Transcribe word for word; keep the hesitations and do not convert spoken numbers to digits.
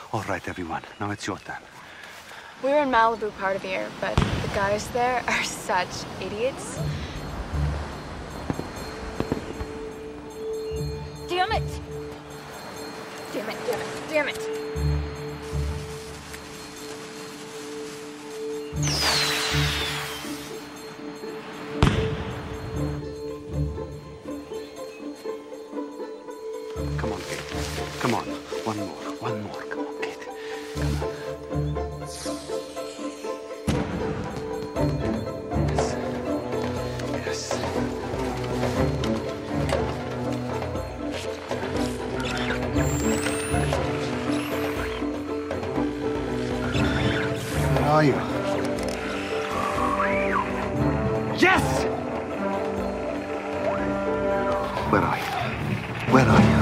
All right, everyone. Now it's your turn. We were in Malibu part of the year, but the guys there are such idiots. Damn it! Damn it, damn it, damn it! Come on, Kate. Come on. One more. One more. Come on, Kate. Come on. Yes. Yes. Where are you? Yes! Where are you? Where are you?